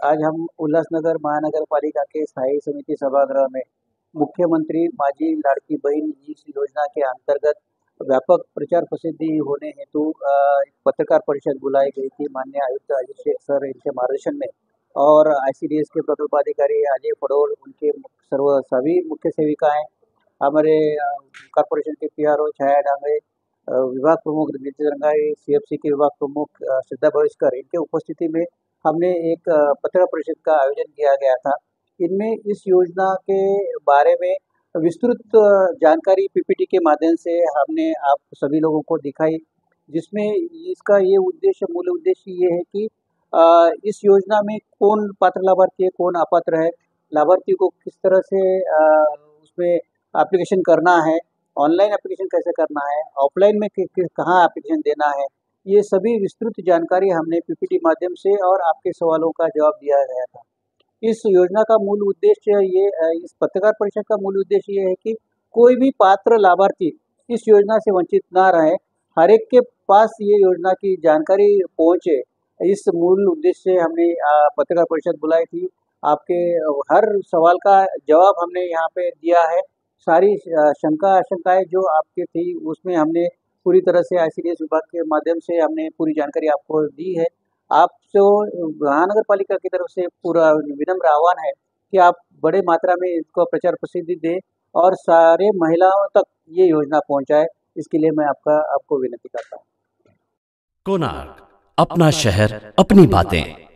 आज हम उल्हासनगर महानगर पालिका के स्थायी समिति सभागृह में मुख्यमंत्री माझी लाडकी बहन इस योजना के अंतर्गत व्यापक प्रचार प्रसिद्धि होने हेतु एक पत्रकार परिषद बुलाई गई थी। माननीय आयुक्त अजय शेख सर इनके मार्गदर्शन में और आईसीडीएस के प्रकल्पाधिकारी अजय पडोल, उनके सर्व सभी मुख्य सेविकाएं, हमारे कॉर्पोरेशन के पीआरओ छाया डांगरे, विभाग प्रमुख नितिन रंगाई, सीएफसी के विभाग प्रमुख श्रद्धा भविष्कर, इनके उपस्थिति में हमने एक पत्रकार परिषद का आयोजन किया गया था। इनमें इस योजना के बारे में विस्तृत जानकारी पीपीटी के माध्यम से हमने आप सभी लोगों को दिखाई, जिसमें इसका ये उद्देश्य, मूल उद्देश्य ये है कि इस योजना में कौन पात्र लाभार्थी है, कौन अपात्र है, लाभार्थी को किस तरह से उसमें एप्लीकेशन करना है, ऑनलाइन एप्लीकेशन कैसे करना है, ऑफलाइन में कहाँ एप्लीकेशन देना है, ये सभी विस्तृत जानकारी हमने पीपीटी माध्यम से और आपके सवालों का जवाब दिया गया था। इस योजना का मूल उद्देश्य ये इस पत्रकार परिषद का मूल उद्देश्य ये है कि कोई भी पात्र लाभार्थी इस योजना से वंचित ना रहे, हर एक के पास ये योजना की जानकारी पहुँचे। इस मूल उद्देश्य से हमने पत्रकार परिषद बुलाई थी। आपके हर सवाल का जवाब हमने यहाँ पे दिया है। सारी शंका आशंकाएं जो आपकी थी उसमें हमने पूरी तरह से आईसीडीएस विभाग के माध्यम से हमने पूरी जानकारी आपको दी है। आपसे महानगर पालिका की तरफ से पूरा विनम्र आह्वान है कि आप बड़े मात्रा में इसको प्रचार प्रसिद्धि दें और सारे महिलाओं तक ये योजना पहुंचाए। इसके लिए मैं आपको विनती करता हूँ। कोणार्क, अपना शहर अपनी बातें।